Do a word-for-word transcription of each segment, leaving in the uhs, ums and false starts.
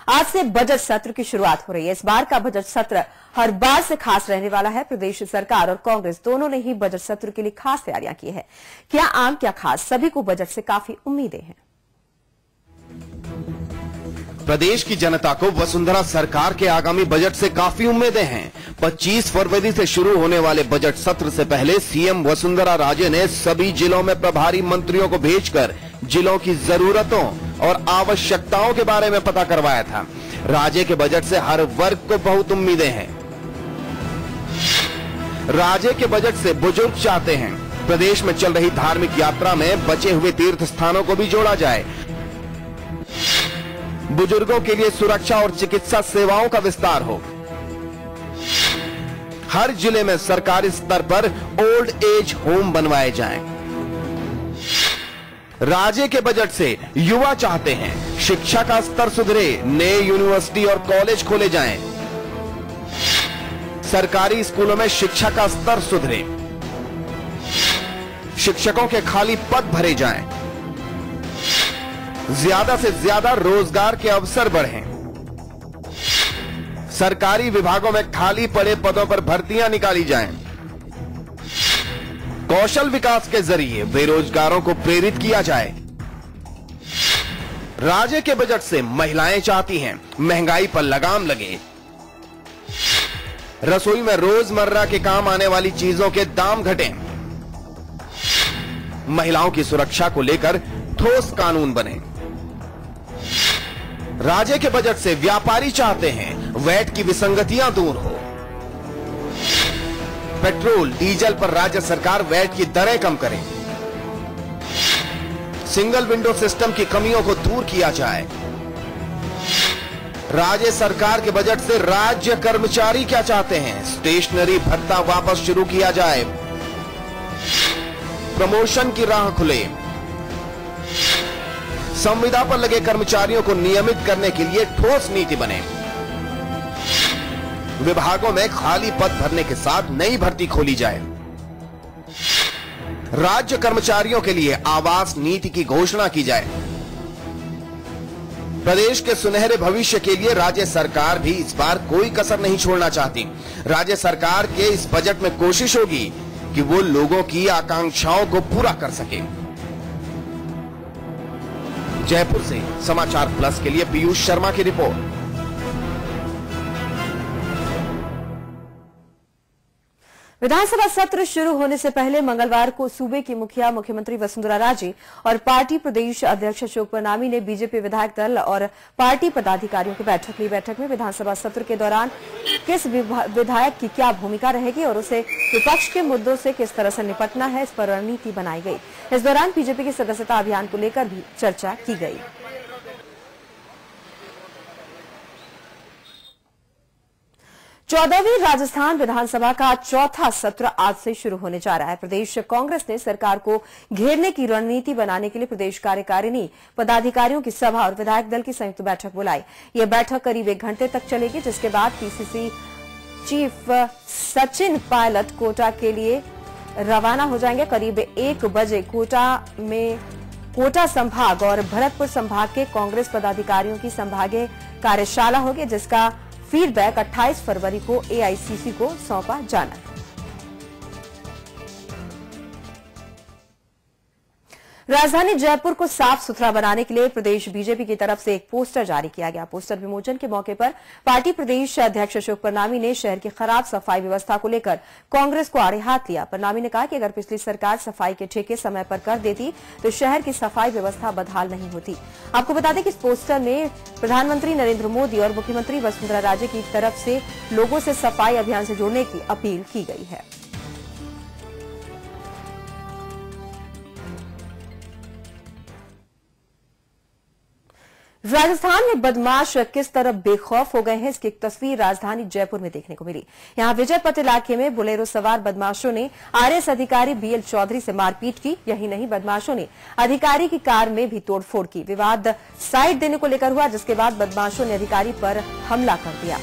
आज से बजट सत्र की शुरुआत हो रही है। इस बार का बजट सत्र हर बार से खास रहने वाला है। प्रदेश सरकार और कांग्रेस दोनों ने ही बजट सत्र के लिए खास तैयारियां की है। क्या आम क्या खास, सभी को बजट से काफी उम्मीदें हैं। प्रदेश की जनता को वसुंधरा सरकार के आगामी बजट से काफी उम्मीदें हैं। पच्चीस फरवरी से शुरू होने वाले बजट सत्र से पहले सीएम वसुंधरा राजे ने सभी जिलों में प्रभारी मंत्रियों को भेजकर जिलों की जरूरतों और आवश्यकताओं के बारे में पता करवाया था। राजे के बजट से हर वर्ग को बहुत उम्मीदें हैं। राजे के बजट से बुजुर्ग चाहते हैं प्रदेश में चल रही धार्मिक यात्रा में बचे हुए तीर्थ स्थानों को भी जोड़ा जाए। बुजुर्गों के लिए सुरक्षा और चिकित्सा सेवाओं का विस्तार हो। हर जिले में सरकारी स्तर पर ओल्ड एज होम बनवाए जाएं। राज्य के बजट से युवा चाहते हैं शिक्षा का स्तर सुधरे, नए यूनिवर्सिटी और कॉलेज खोले जाएं। सरकारी स्कूलों में शिक्षा का स्तर सुधरे, शिक्षकों के खाली पद भरे जाएं, ज्यादा से ज्यादा रोजगार के अवसर बढ़ें। सरकारी विभागों में खाली पड़े पदों पर भर्तियां निकाली जाएं। कौशल विकास के जरिए बेरोजगारों को प्रेरित किया जाए। राज्य के बजट से महिलाएं चाहती हैं महंगाई पर लगाम लगे। रसोई में रोजमर्रा के काम आने वाली चीजों के दाम घटें। महिलाओं की सुरक्षा को लेकर ठोस कानून बने। राज्य के बजट से व्यापारी चाहते हैं वैट की विसंगतियां दूर हो। पेट्रोल डीजल पर राज्य सरकार वैट की दरें कम करे। सिंगल विंडो सिस्टम की कमियों को दूर किया जाए। राज्य सरकार के बजट से राज्य कर्मचारी क्या चाहते हैं, स्टेशनरी भत्ता वापस शुरू किया जाए। प्रमोशन की राह खुले। संविदा पर लगे कर्मचारियों को नियमित करने के लिए ठोस नीति बने। विभागों में खाली पद भरने के साथ नई भर्ती खोली जाए। राज्य कर्मचारियों के लिए आवास नीति की घोषणा की जाए। प्रदेश के सुनहरे भविष्य के लिए राज्य सरकार भी इस बार कोई कसर नहीं छोड़ना चाहती। राज्य सरकार के इस बजट में कोशिश होगी कि वो लोगों की आकांक्षाओं को पूरा कर सके। जयपुर से समाचार प्लस के लिए पीयूष शर्मा की रिपोर्ट। विधानसभा सत्र शुरू होने से पहले मंगलवार को सूबे की मुखिया मुख्यमंत्री वसुंधरा राजे और पार्टी प्रदेश अध्यक्ष अशोक परनामी ने बीजेपी विधायक दल और पार्टी पदाधिकारियों की बैठक ली। बैठक में विधानसभा सत्र के दौरान किस विधायक की क्या भूमिका रहेगी और उसे विपक्ष के मुद्दों से किस तरह से निपटना है, इस पर रणनीति बनाई गई। इस दौरान बीजेपी के सदस्यता अभियान को लेकर भी चर्चा की गई। चौदहवीं राजस्थान विधानसभा का चौथा सत्र आज से शुरू होने जा रहा है। प्रदेश कांग्रेस ने सरकार को घेरने की रणनीति बनाने के लिए प्रदेश कार्यकारिणी पदाधिकारियों की सभा और विधायक दल की संयुक्त बैठक बुलाई। यह बैठक करीब एक घंटे तक चलेगी, जिसके बाद पीसीसी चीफ सचिन पायलट कोटा के लिए रवाना हो जाएंगे। करीब एक बजे कोटा में कोटा संभाग और भरतपुर संभाग के कांग्रेस पदाधिकारियों की संभागीय कार्यशाला होगी, जिसका फीडबैक अट्ठाईस फरवरी को एआईसीसी को सौंपा जाना है। राजधानी जयपुर को साफ सुथरा बनाने के लिए प्रदेश बीजेपी की तरफ से एक पोस्टर जारी किया गया। पोस्टर विमोचन के मौके पर पार्टी प्रदेश अध्यक्ष अशोक परनामी ने शहर की खराब सफाई व्यवस्था को लेकर कांग्रेस को आड़े हाथ लिया। परनामी ने कहा कि अगर पिछली सरकार सफाई के ठेके समय पर कर देती तो शहर की सफाई व्यवस्था बदहाल नहीं होती। आपको बता दें कि इस पोस्टर में प्रधानमंत्री नरेंद्र मोदी और मुख्यमंत्री वसुंधरा राजे की तरफ से लोगों से सफाई अभियान से जुड़ने की अपील की गई है। राजस्थान में बदमाश किस तरह बेखौफ हो गए हैं, इसकी एक तस्वीर राजधानी जयपुर में देखने को मिली। यहां विजय पथ इलाके में बुलेरो सवार बदमाशों ने आरएस अधिकारी बीएल चौधरी से मारपीट की। यही नहीं, बदमाशों ने अधिकारी की कार में भी तोड़फोड़ की। विवाद साइड देने को लेकर हुआ, जिसके बाद बदमाशों ने अधिकारी पर हमला कर दिया।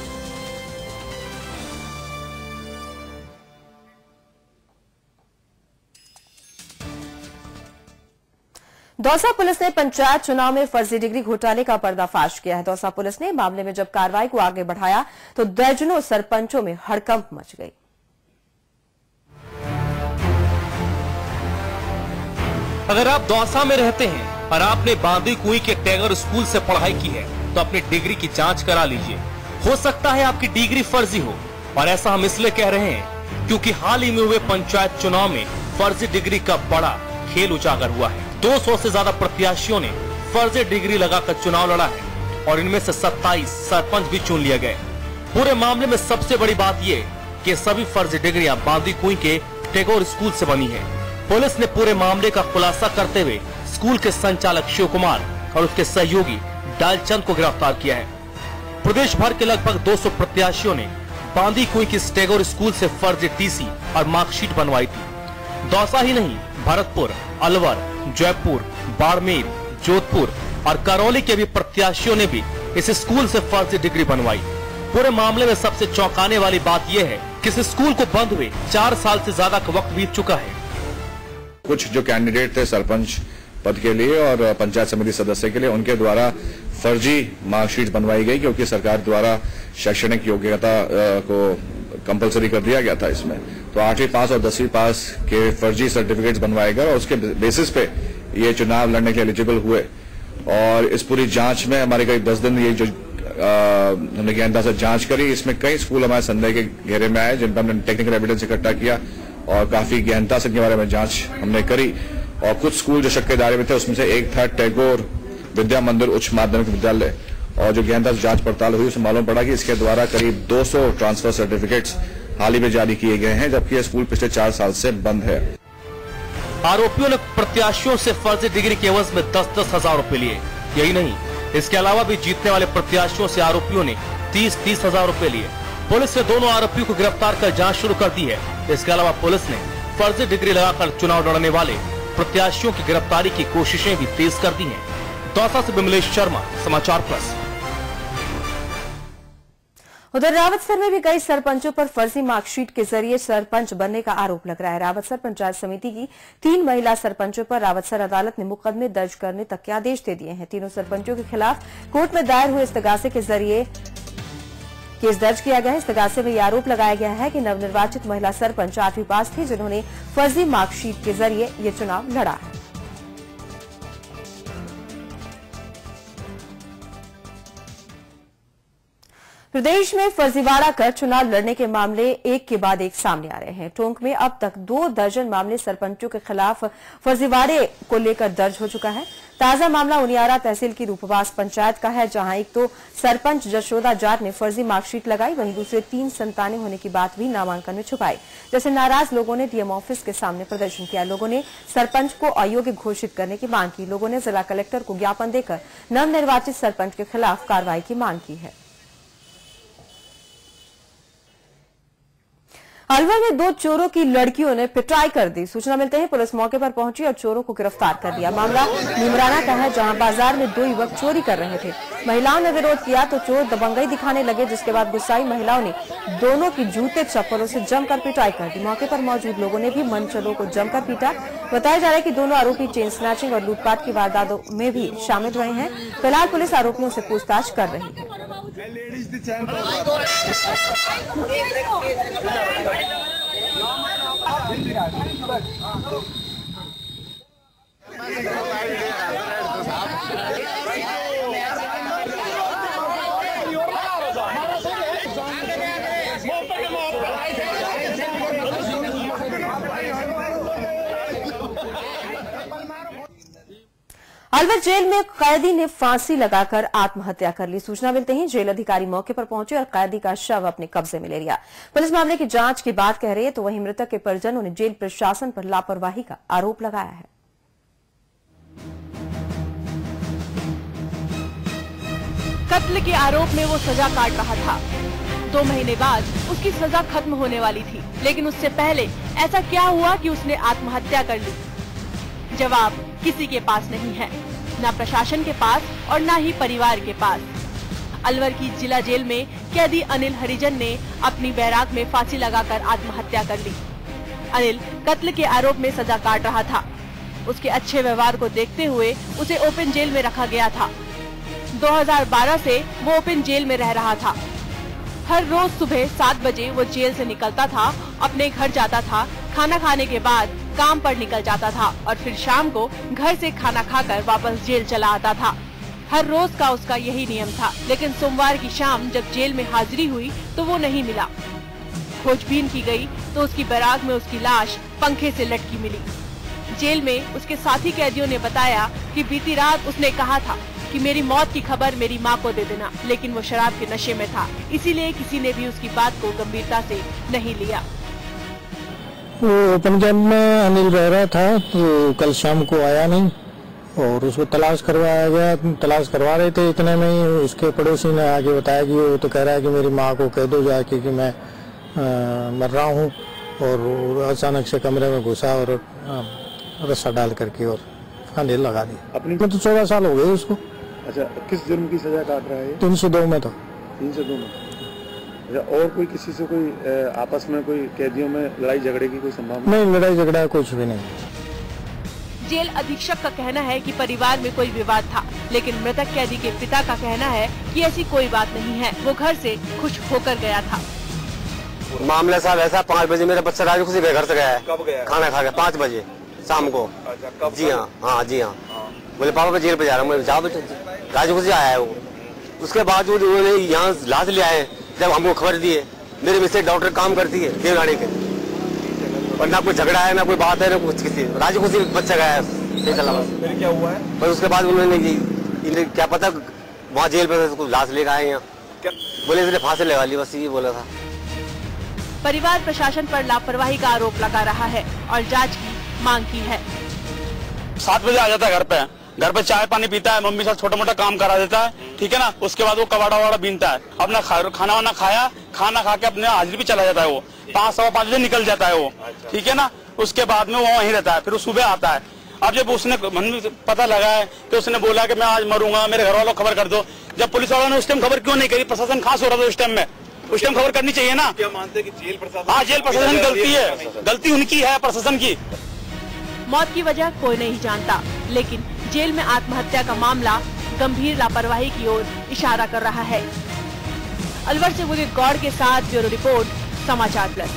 दौसा पुलिस ने पंचायत चुनाव में फर्जी डिग्री घोटाले का पर्दाफाश किया है। दौसा पुलिस ने मामले में जब कार्रवाई को आगे बढ़ाया तो दर्जनों सरपंचों में हड़कंप मच गई। अगर आप दौसा में रहते हैं और आपने बांदी कुई के टैगर स्कूल से पढ़ाई की है तो अपनी डिग्री की जांच करा लीजिए। हो सकता है आपकी डिग्री फर्जी हो, और ऐसा हम इसलिए कह रहे हैं क्योंकि हाल ही में हुए पंचायत चुनाव में फर्जी डिग्री का बड़ा खेल उजागर हुआ है। दो सौ से ज्यादा प्रत्याशियों ने फर्जी डिग्री लगाकर चुनाव लड़ा है और इनमें से सत्ताईस सरपंच भी चुन लिए गए। पूरे मामले में सबसे बड़ी बात यह कि सभी फर्जी डिग्रियां बांदी कुई के टैगोर स्कूल से बनी है। पुलिस ने पूरे मामले का खुलासा करते हुए स्कूल के संचालक शिव कुमार और उसके सहयोगी डालचंद को गिरफ्तार किया है। प्रदेश भर के लगभग दो सौ प्रत्याशियों ने बांदी कुई के टैगोर स्कूल से फर्जी टीसी और मार्कशीट बनवाई थी। दौसा ही नहीं, भरतपुर, अलवर, जयपुर, बाड़मेर, जोधपुर और करौली के भी प्रत्याशियों ने भी इस स्कूल से फर्जी डिग्री बनवाई। पूरे मामले में सबसे चौंकाने वाली बात यह है कि इस स्कूल को बंद हुए चार साल से ज्यादा का वक्त बीत चुका है। कुछ जो कैंडिडेट थे सरपंच पद के लिए और पंचायत समिति सदस्य के लिए, उनके द्वारा फर्जी मार्कशीट बनवाई गई क्योंकि सरकार द्वारा शैक्षणिक योग्यता को कंपलसरी कर दिया गया था। इसमें तो आठवीं पास और दसवीं पास के फर्जी सर्टिफिकेट्स बनवाए गए और उसके बेसिस पे ये चुनाव लड़ने के एलिजिबल हुए। और इस पूरी जांच में हमारे करीब दस दिन ये जो हमने गहनता से जांच करी, इसमें कई स्कूल हमारे संदेह के घेरे में आए जिन पर हमने टेक्निकल एविडेंस इकट्ठा किया और काफी गहनता से इनके बारे में जांच हमने करी। और कुछ स्कूल जो शक के दायरे में थे उसमें से एक था टैगोर विद्या मंदिर उच्च माध्यमिक विद्यालय, और जो गहनता से जांच पड़ताल हुई उसमें मालूम पड़ा कि इसके द्वारा करीब दो सौ ट्रांसफर सर्टिफिकेट्स हाल ही में जारी किए गए हैं, जबकि यह स्कूल पिछले चार साल से बंद है। आरोपियों ने प्रत्याशियों से फर्जी डिग्री के एवज में दस दस हजार रूपए लिए। यही नहीं, इसके अलावा भी जीतने वाले प्रत्याशियों से आरोपियों ने तीस तीस हजार रूपए लिए। पुलिस ने दोनों आरोपियों को गिरफ्तार कर जांच शुरू कर दी है। इसके अलावा पुलिस ने फर्जी डिग्री लगाकर चुनाव लड़ने वाले प्रत्याशियों की गिरफ्तारी की कोशिशें भी तेज कर दी हैं। दौसा से विमलेश शर्मा, समाचार प्लस। उधर रावतसर में भी कई सरपंचों पर फर्जी मार्कशीट के जरिए सरपंच बनने का आरोप लग रहा है। रावतसर पंचायत समिति की तीन महिला सरपंचों पर रावतसर अदालत ने मुकदमे दर्ज करने तक के आदेश दे दिए हैं। तीनों सरपंचों के खिलाफ कोर्ट में दायर हुए इस्तगासे के जरिए केस दर्ज किया गया है। इस्तगासे में यह आरोप लगाया गया है कि नवनिर्वाचित महिला सरपंच आठवीं पास थी जिन्होंने फर्जी मार्कशीट के जरिए ये चुनाव लड़ा है। प्रदेश में फर्जीवाड़ा कर चुनाव लड़ने के मामले एक के बाद एक सामने आ रहे हैं। टोंक में अब तक दो दर्जन मामले सरपंचों के खिलाफ फर्जीवाड़े को लेकर दर्ज हो चुका है। ताजा मामला उनियारा तहसील की रूपवास पंचायत का है, जहां एक तो सरपंच जशोदा जाट ने फर्जी मार्कशीट लगाई, वहीं दूसरे तीन संतानें होने की बात भी नामांकन में छुपाई। जैसे नाराज लोगों ने डीएम ऑफिस के सामने प्रदर्शन किया। लोगों ने सरपंच को अयोग्य घोषित करने की मांग की। लोगों ने जिला कलेक्टर को ज्ञापन देकर नवनिर्वाचित सरपंच के खिलाफ कार्रवाई की मांग की है। अलवर में दो चोरों की लड़कियों ने पिटाई कर दी। सूचना मिलते ही पुलिस मौके पर पहुंची और चोरों को गिरफ्तार कर लिया। मामला निमराना का है, जहां बाजार में दो युवक चोरी कर रहे थे। महिलाओं ने विरोध किया तो चोर दबंगई दिखाने लगे, जिसके बाद गुस्साई महिलाओं ने दोनों की जूते चप्पलों से जमकर पिटाई कर दी। मौके पर मौजूद लोगों ने भी मनचलों को जमकर पीटा। बताया जा रहा है कि दोनों आरोपी चेन स्नैचिंग और लूटपाट की वारदातों में भी शामिल रहे हैं। फिलहाल पुलिस आरोपियों से पूछताछ कर रही है। अलवर जेल में कैदी ने फांसी लगाकर आत्महत्या कर ली। सूचना मिलते ही जेल अधिकारी मौके पर पहुंचे और कैदी का शव अपने कब्जे में ले लिया। पुलिस मामले की जांच की बात कह रही है, तो वहीं मृतक के परिजनों ने जेल प्रशासन पर लापरवाही का आरोप लगाया है। कत्ल के आरोप में वो सजा काट रहा था। दो महीने बाद उसकी सजा खत्म होने वाली थी, लेकिन उससे पहले ऐसा क्या हुआ कि उसने आत्महत्या कर ली? जवाब किसी के पास नहीं है, ना प्रशासन के पास और ना ही परिवार के पास। अलवर की जिला जेल में कैदी अनिल हरिजन ने अपनी बैराक में फांसी लगाकर आत्महत्या कर ली। अनिल कत्ल के आरोप में सजा काट रहा था। उसके अच्छे व्यवहार को देखते हुए उसे ओपन जेल में रखा गया था। दो हज़ार बारह से वो ओपन जेल में रह रहा था। हर रोज सुबह सात बजे वो जेल से निकलता था, अपने घर जाता था, खाना खाने के बाद काम पर निकल जाता था और फिर शाम को घर से खाना खाकर वापस जेल चला आता था। हर रोज का उसका यही नियम था। लेकिन सोमवार की शाम जब जेल में हाजिरी हुई तो वो नहीं मिला। खोजबीन की गई तो उसकी बैराक में उसकी लाश पंखे से लटकी मिली। जेल में उसके साथी कैदियों ने बताया कि बीती रात उसने कहा था कि मेरी मौत की खबर मेरी माँ को दे देना, लेकिन वो शराब के नशे में था, इसीलिए किसी ने भी उसकी बात को गंभीरता से नहीं लिया। वो ओपन जेल में अनिल रह रहा था, तो कल शाम को आया नहीं और उसको तलाश करवाया गया। तलाश करवा रहे थे, इतने में ही उसके पड़ोसी ने आके बताया कि वो तो कह रहा है कि मेरी माँ को कह दो जाके कि मैं आ, मर रहा हूँ। और अचानक से कमरे में घुसा और रस्सा डाल करके और फांसी लगा दी। अपनी तो चौदह साल हो गए उसको। अच्छा, किस जुर्म की सजा काट रहा है? तीन सौ दो में। तो तीन सौ दो में। अच्छा, और कोई किसी से कोई आपस में कोई कैदियों में लड़ाई झगड़े की कोई संभावना? नहीं, लड़ाई झगड़ा कुछ भी नहीं। जेल अधीक्षक का कहना है कि परिवार में कोई विवाद था, लेकिन मृतक कैदी के पिता का कहना है कि ऐसी कोई बात नहीं है, वो घर से खुश होकर गया था। मामला साहब ऐसा, पाँच बजे मेरा बच्चा राजू खुशी घर से गया है। कब गया? खाना खा के पाँच बजे शाम को। अच्छा, कब? जी हाँ, हाँ जी हाँ। बोले पापा मैं जेल पे जा रहा हूँ। जाओ बेटा, राजू खुशी आया है वो। उसके बावजूद उन्होंने यहाँ लाश ले आए। जब हमको खबर दिए, मेरे मिसेज डॉक्टर काम करती है देवनाड़ी के, और ना कोई झगड़ा है, ना कोई बात है, ना कुछ किसी। राजू खुशी बच्चा गया है, चला बस। फिर क्या हुआ है? बस उसके बाद उन्होंने इन्हें क्या पता वहाँ जेल पे लाश लेकर आए यहाँ, बोले इसने फांसी लगा ली, बस ये बोला था। परिवार प्रशासन पर लापरवाही का आरोप लगा रहा है और जांच की मांग की है। सात बजे आ जाता है घर पे, घर पे चाय पानी पीता है, मम्मी साथ छोटा मोटा काम करा देता है, ठीक है ना। उसके बाद वो कबाड़ा वाड़ा बीनता है, अपना खाना वाना खाया, खाना खा के अपने हाजिरी भी चला जाता है। वो पाँच सवा पाँच बजे निकल जाता है वो, ठीक है ना। उसके बाद में वो वहीं रहता है, फिर वो सुबह आता है। अब जब उसने मन में पता लगा है कि उसने बोला कि मैं आज मरूंगा, मेरे घर वालों को खबर कर दो। जब पुलिस वालों ने उस टाइम खबर क्यों नहीं करी? प्रशासन खास हो रहा था उस टाइम में, उस टाइम खबर करनी चाहिए ना। क्या मानते हैं कि जेल प्रशासन? हाँ, जेल प्रशासन गलती है, गलती उनकी है, प्रशासन की। मौत की वजह कोई नहीं जानता, लेकिन जेल में आत्महत्या का मामला गंभीर लापरवाही की ओर इशारा कर रहा है। अलवर से उदित गौड़ के साथ bureau report, Samachar plus.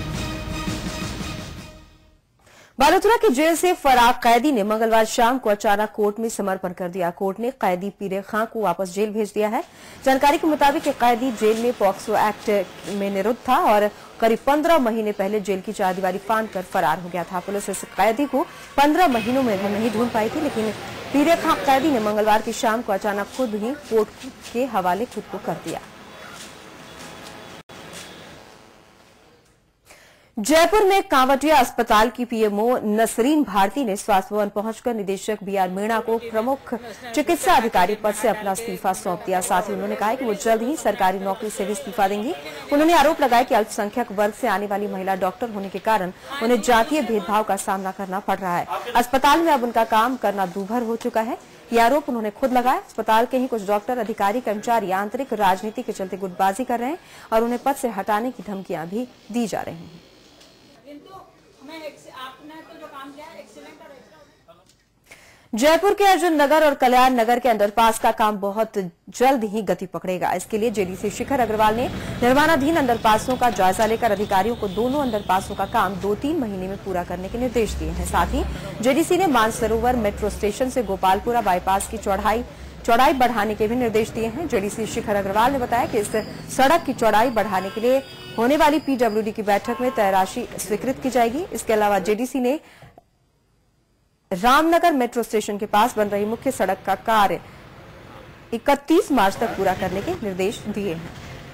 Balotra की जेल से फरार कैदी ने मंगलवार शाम को अचानक कोर्ट में समर्पण कर दिया। कोर्ट ने कैदी पीरे खां को वापस जेल भेज दिया है। जानकारी के मुताबिक कैदी जेल में पॉक्सो एक्ट में निरुद्ध था और करीब पंद्रह महीने पहले जेल की चारदीवारी फांद कर फरार हो गया था। पुलिस इस कैदी को पंद्रह महीनों में नहीं ढूंढ पाई थी, लेकिन पीरे खां कैदी ने मंगलवार की शाम को अचानक खुद ही कोर्ट के हवाले खुद को कर दिया। जयपुर में कांवटिया अस्पताल की पीएमओ नसरीन भारती ने स्वास्थ्य भवन पहुंचकर निदेशक बी आर मीणा को प्रमुख चिकित्सा अधिकारी पद से अपना इस्तीफा सौंप दिया। साथ ही उन्होंने कहा कि वो जल्द ही सरकारी नौकरी से भी इस्तीफा देंगी। उन्होंने आरोप लगाया कि अल्पसंख्यक वर्ग से आने वाली महिला डॉक्टर होने के कारण उन्हें जातीय भेदभाव का सामना करना पड़ रहा है। अस्पताल में अब उनका काम करना दूभर हो चुका है, ये आरोप उन्होंने खुद लगाया। अस्पताल के ही कुछ डॉक्टर, अधिकारी, कर्मचारी आंतरिक राजनीति के चलते गुटबाजी कर रहे हैं और उन्हें पद से हटाने की धमकियां भी दी जा रही हैं। जयपुर के अर्जुन नगर और कल्याण नगर के अंडरपास का काम बहुत जल्द ही गति पकड़ेगा। इसके लिए जेडीसी शिखर अग्रवाल ने निर्माणाधीन अंडरपासों का जायजा लेकर अधिकारियों को दोनों अंडरपासों का काम दो तीन महीने में पूरा करने के निर्देश दिए हैं। साथ ही जेडीसी ने मानसरोवर मेट्रो स्टेशन से गोपालपुरा बाईपास की चौड़ाई चौड़ाई बढ़ाने के भी निर्देश दिए हैं। जेडीसी शिखर अग्रवाल ने बताया कि इस सड़क की चौड़ाई बढ़ाने के लिए होने वाली पीडब्ल्यूडी की बैठक में तय राशि स्वीकृत की जाएगी। इसके अलावा जेडीसी ने रामनगर मेट्रो स्टेशन के पास बन रही मुख्य सड़क का कार्य इकतीस मार्च तक पूरा करने के निर्देश दिए हैं।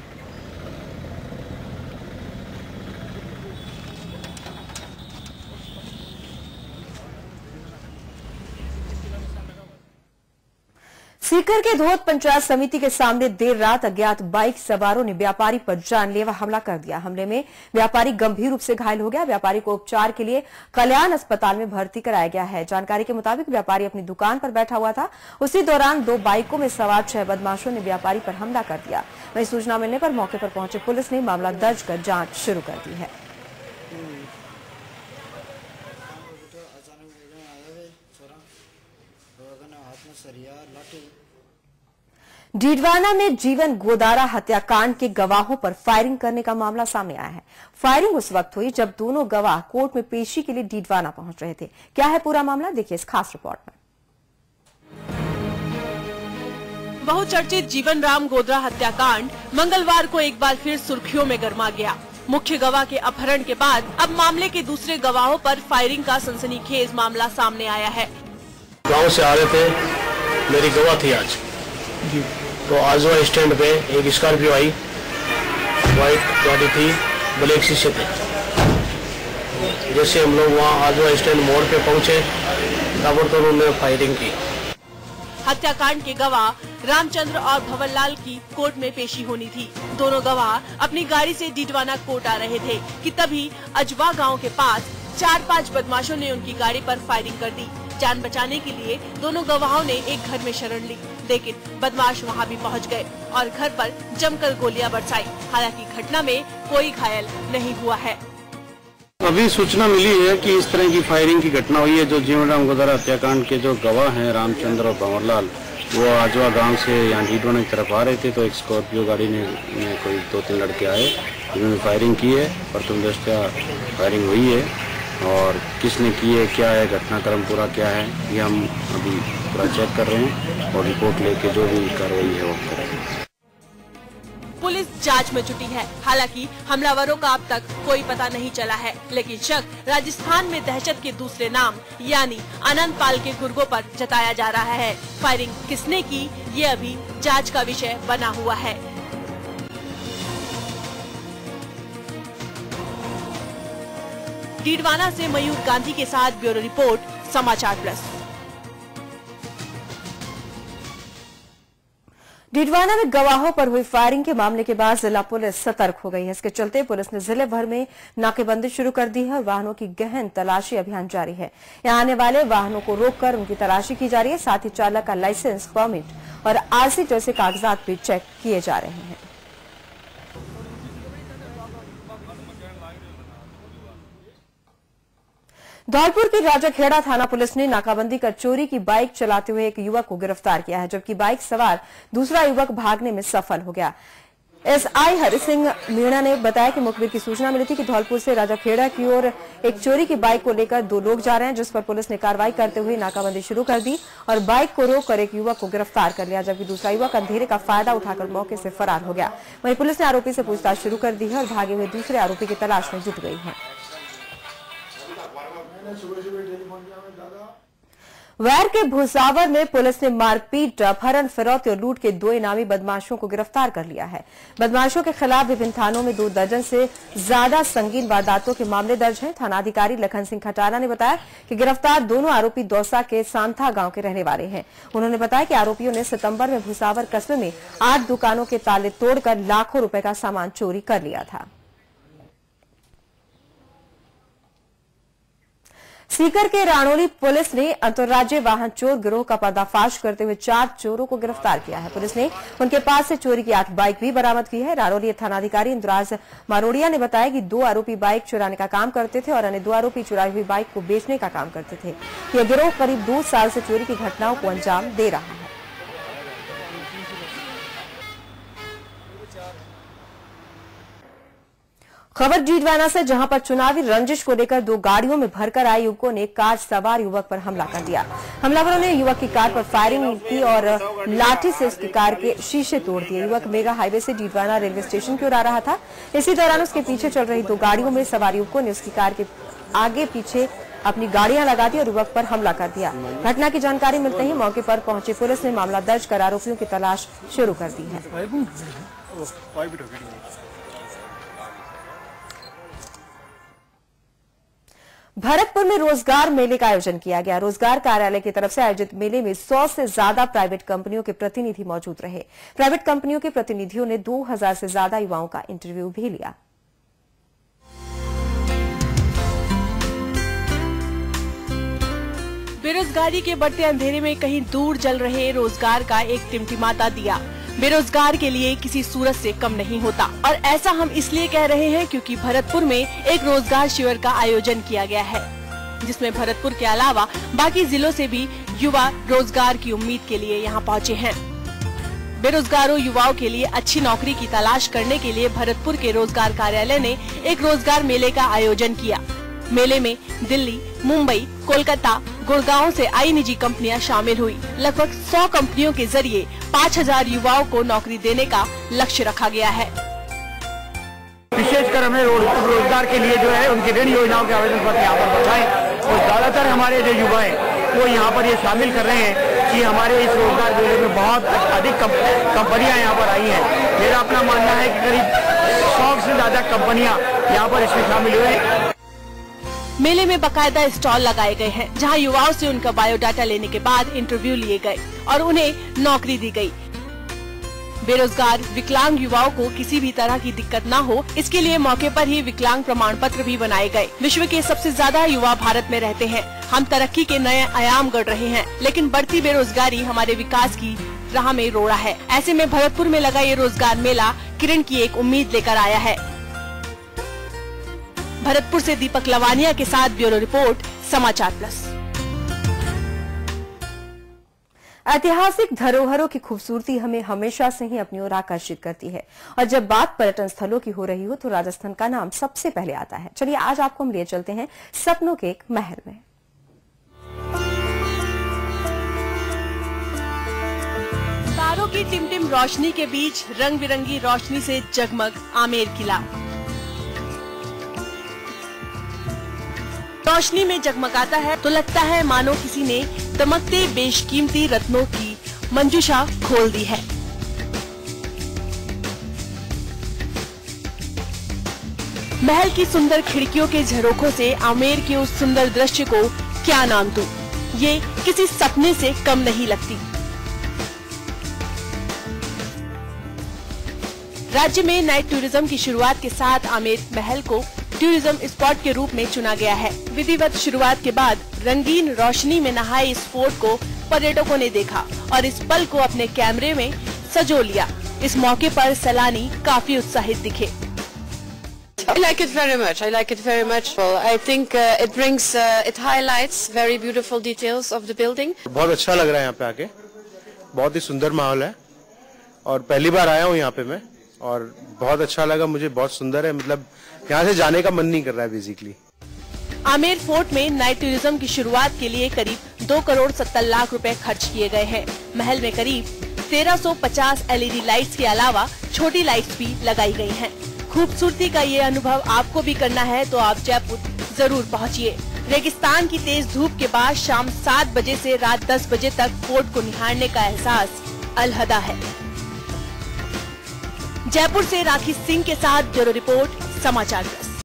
सीकर के धोत पंचायत समिति के सामने देर रात अज्ञात बाइक सवारों ने व्यापारी पर जानलेवा हमला कर दिया। हमले में व्यापारी गंभीर रूप से घायल हो गया। व्यापारी को उपचार के लिए कल्याण अस्पताल में भर्ती कराया गया है। जानकारी के मुताबिक व्यापारी अपनी दुकान पर बैठा हुआ था। उसी दौरान दो बाइकों में सवार छह बदमाशों ने व्यापारी पर हमला कर दिया। वहीं सूचना मिलने पर मौके पर पहुंचे पुलिस ने मामला दर्ज कर जांच शुरू कर दी है। डीडवाना में जीवन गोदारा हत्याकांड के गवाहों पर फायरिंग करने का मामला सामने आया है। फायरिंग उस वक्त हुई जब दोनों गवाह कोर्ट में पेशी के लिए डीडवाना पहुंच रहे थे। क्या है पूरा मामला, देखिए इस खास रिपोर्ट में। बहुचर्चित जीवन राम गोदरा हत्याकांड मंगलवार को एक बार फिर सुर्खियों में गर्मा गया। मुख्य गवाह के अपहरण के बाद अब मामले के दूसरे गवाहों पर फायरिंग का सनसनीखेज मामला सामने आया है। गांव से आ रहे थे, मेरी गवाह थी आज जी। तो आजवा स्टैंड पे एक स्कॉर्पियो आई, व्हाइट गाड़ी थी, ब्लैक शीशे थे। जैसे हम लोग वहाँ आजवा स्टैंड मोड़ पे पहुंचे, ताबड़तोड़ उन्होंने फायरिंग की। हत्याकांड के गवाह रामचंद्र और भवनलाल की कोर्ट में पेशी होनी थी। दोनों गवाह अपनी गाड़ी से डीडवाना कोर्ट आ रहे थे कि तभी अजवा गांव के पास चार पांच बदमाशों ने उनकी गाड़ी पर फायरिंग कर दी। जान बचाने के लिए दोनों गवाहों ने एक घर में शरण ली, लेकिन बदमाश वहां भी पहुंच गए और घर पर जमकर गोलियां बरसाई। हालांकि घटना में कोई घायल नहीं हुआ है। अभी सूचना मिली है कि इस तरह की फायरिंग की घटना हुई है। जो जीवन राम गोदरा हत्याकांड के जो गवाह हैं रामचंद्र और भंवरलाल, वो आजवा गांव से यहाँ डीडवाना की तरफ आ रहे थे। तो एक स्कॉर्पियो गाड़ी ने, ने कोई दो तीन लड़के आए, उन्होंने फायरिंग की है। प्रथम दृष्टया फायरिंग हुई है और किसने की है, क्या है घटनाक्रम पूरा क्या है, ये हम अभी पूरा चेक कर रहे हैं और रिपोर्ट लेके जो भी कार्रवाई है वो करेंगे। पुलिस जांच में जुटी है। हालांकि हमलावरों का अब तक कोई पता नहीं चला है, लेकिन शक राजस्थान में दहशत के दूसरे नाम यानी आनंद पाल के गुर्गों पर जताया जा रहा है। फायरिंग किसने की, ये अभी जांच का विषय बना हुआ है। डीडवाना से मयूर गांधी के साथ bureau report, Samachar plus. Didwana में गवाहों पर हुई फायरिंग के मामले के बाद जिला पुलिस सतर्क हो गई है। इसके चलते पुलिस ने जिले भर में नाकेबंदी शुरू कर दी है और वाहनों की गहन तलाशी अभियान जारी है। यहां आने वाले वाहनों को रोककर उनकी तलाशी की जा रही है। साथ ही चालक का लाइसेंस, परमिट और आरसी जैसे कागजात भी चेक किए जा रहे हैं। धौलपुर की राजाखेड़ा थाना पुलिस ने नाकाबंदी कर चोरी की बाइक चलाते हुए एक युवक को गिरफ्तार किया है, जबकि बाइक सवार दूसरा युवक भागने में सफल हो गया। एसआई हरि सिंह मीणा ने बताया कि मुखबिर की सूचना मिली थी कि धौलपुर से राजाखेड़ा की ओर एक चोरी की बाइक को लेकर दो लोग जा रहे हैं, जिस पर पुलिस ने कार्रवाई करते हुए नाकाबंदी शुरू कर दी और बाइक को रोककर एक युवक को गिरफ्तार कर लिया, जबकि दूसरा युवक अंधेरे का फायदा उठाकर मौके से फरार हो गया। वहीं पुलिस ने आरोपी से पूछताछ शुरू कर दी है और भागे हुए दूसरे आरोपी की तलाश में जुट गई है। वैर के भुसावर में पुलिस ने मारपीट, अपहरण, फिरौती और लूट के दो इनामी बदमाशों को गिरफ्तार कर लिया है। बदमाशों के खिलाफ विभिन्न थानों में दो दर्जन से ज्यादा संगीन वारदातों के मामले दर्ज हैं। थानाधिकारी लखन सिंह खटारा ने बताया कि गिरफ्तार दोनों आरोपी दौसा के सांथा गांव के रहने वाले हैं। उन्होंने बताया कि आरोपियों ने सितंबर में भुसावर कस्बे में आठ दुकानों के ताले तोड़कर लाखों रुपए का सामान चोरी कर लिया था। सीकर के राणोली पुलिस ने अंतर्राज्यीय वाहन चोर गिरोह का पर्दाफाश करते हुए चार चोरों को गिरफ्तार किया है। पुलिस ने उनके पास से चोरी की आठ बाइक भी बरामद की है। राणोली थानाधिकारी इंद्राज मारोड़िया ने बताया कि दो आरोपी बाइक चुराने का काम करते थे और अन्य दो आरोपी चुराई हुई बाइक को बेचने का काम करते थे। यह गिरोह करीब दो साल से चोरी की घटनाओं को अंजाम दे रहा है। खबर डीडवाना से, जहां पर चुनावी रंजिश को लेकर दो गाड़ियों में भरकर आए युवकों ने कार सवार युवक पर हमला कर दिया। हमलावरों ने युवक की कार पर फायरिंग की और लाठी से उसकी कार के शीशे तोड़ दिए। युवक मेगा हाईवे से डीडवाना रेलवे स्टेशन की ओर आ रहा था। इसी दौरान उसके पीछे चल रही दो गाड़ियों में सवार युवकों ने उसकी कार के आगे पीछे अपनी गाड़ियां लगा दी और युवक पर हमला कर दिया। घटना की जानकारी मिलते ही मौके पर पहुंची पुलिस ने मामला दर्ज कर आरोपियों की तलाश शुरू कर दी है। भरतपुर में रोजगार मेले का आयोजन किया गया। रोजगार कार्यालय की तरफ से आयोजित मेले में सौ से ज्यादा प्राइवेट कंपनियों के प्रतिनिधि मौजूद रहे। प्राइवेट कंपनियों के प्रतिनिधियों ने दो हजार से ज्यादा युवाओं का इंटरव्यू भी लिया। बेरोजगारी के बढ़ते अंधेरे में कहीं दूर जल रहे रोजगार का एक टिमटिमाता दिया बेरोजगार के लिए किसी सूरज से कम नहीं होता। और ऐसा हम इसलिए कह रहे हैं क्योंकि भरतपुर में एक रोजगार शिविर का आयोजन किया गया है, जिसमें भरतपुर के अलावा बाकी जिलों से भी युवा रोजगार की उम्मीद के लिए यहाँ पहुँचे हैं। बेरोजगारों युवाओं के लिए अच्छी नौकरी की तलाश करने के लिए भरतपुर के रोजगार कार्यालय ने एक रोजगार मेले का आयोजन किया। मेले में दिल्ली, मुंबई, कोलकाता, गुड़गांव से आई निजी कंपनियां शामिल हुई। लगभग सौ कंपनियों के जरिए पाँच हज़ार युवाओं को नौकरी देने का लक्ष्य रखा गया है। विशेषकर हमें रोजगार के लिए जो है उनकी ऋण योजनाओं के आवेदन पत्र यहाँ पर बढ़ाएं और ज्यादातर हमारे जो युवा हैं वो यहाँ पर ये शामिल कर रहे हैं कि हमारे इस रोजगार मेले में बहुत अधिक कंपनियां यहाँ पर आई हैं। मेरा अपना मानना है कि करीब सौ से ज्यादा कंपनियां यहाँ पर इसमें शामिल हुए। मेले में बकायदा स्टॉल लगाए गए हैं जहां युवाओं से उनका बायोडाटा लेने के बाद इंटरव्यू लिए गए और उन्हें नौकरी दी गई। बेरोजगार विकलांग युवाओं को किसी भी तरह की दिक्कत न हो, इसके लिए मौके पर ही विकलांग प्रमाण पत्र भी बनाए गए। विश्व के सबसे ज्यादा युवा भारत में रहते हैं। हम तरक्की के नए आयाम गढ़ रहे हैं, लेकिन बढ़ती बेरोजगारी हमारे विकास की राह में रोड़ा है। ऐसे में भरतपुर में लगा ये रोजगार मेला किरण की एक उम्मीद लेकर आया है। भरतपुर से दीपक लवानिया के साथ ब्यूरो रिपोर्ट, समाचार प्लस। ऐतिहासिक धरोहरों की खूबसूरती हमें हमेशा से ही अपनी ओर आकर्षित करती है और जब बात पर्यटन स्थलों की हो रही हो तो राजस्थान का नाम सबसे पहले आता है। चलिए आज आपको हम लिए चलते हैं सपनों के एक महल में। तारों की टिमटिम रोशनी के बीच रंग बिरंगी रोशनी से जगमग आमेर किला। रोशनी में जगमगाता है तो लगता है मानो किसी ने दमकते बेशकीमती रत्नों की मंजूषा खोल दी है। महल की सुंदर खिड़कियों के झरोखों से आमेर के उस सुंदर दृश्य को क्या नाम दूं? ये किसी सपने से कम नहीं लगती। राज्य में नाइट टूरिज्म की शुरुआत के साथ आमेर महल को टूरिज्म स्पॉट के रूप में चुना गया है। विधिवत शुरुआत के बाद रंगीन रोशनी में नहाए इस फोर्ट को पर्यटकों ने देखा और इस पल को अपने कैमरे में सजो लिया। इस मौके पर सैलानी काफी उत्साहित दिखे। I like it very much. I like it very much. Well, I think uh, it brings, uh, it highlights very beautiful details of the building. बहुत अच्छा लग रहा है यहाँ पे आके, बहुत ही सुंदर माहौल है और पहली बार आया हूँ यहाँ पे मैं और बहुत अच्छा लगा मुझे, बहुत सुंदर है। मतलब यहाँ से जाने का मन नहीं कर रहा है बेसिकली। आमेर फोर्ट में नाइट टूरिज्म की शुरुआत के लिए करीब दो करोड़ सत्तर लाख रुपए खर्च किए गए हैं। महल में करीब तेरह सौ पचास एलईडी लाइट्स के अलावा छोटी लाइट्स भी लगाई गई हैं। खूबसूरती का ये अनुभव आपको भी करना है तो आप जयपुर जरूर पहुँचिए। रेगिस्तान की तेज धूप के बाद शाम सात बजे से रात दस बजे तक फोर्ट को निहारने का एहसास अलहदा है। जयपुर से राखी सिंह के साथ ब्यूरो रिपोर्ट, समाचार प्लस।